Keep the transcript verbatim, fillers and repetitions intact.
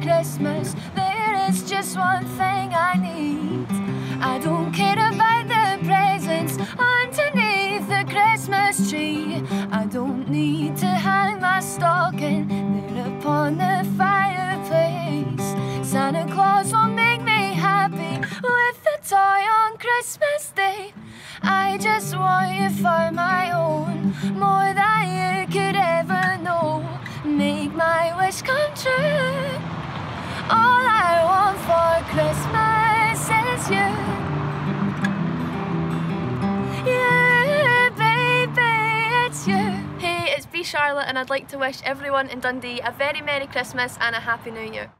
Christmas, there is just one thing I need. I don't care about the presents underneath the Christmas tree. I don't need to hang my stocking there upon the fireplace. Santa Claus will make me happy with a toy on Christmas Day. I just want you for my own, more than you could ever know. Make my wish come true. All I want for Christmas is you. You, baby, it's you. Hey, it's B Charlotte and I'd like to wish everyone in Dundee a very Merry Christmas and a Happy New Year.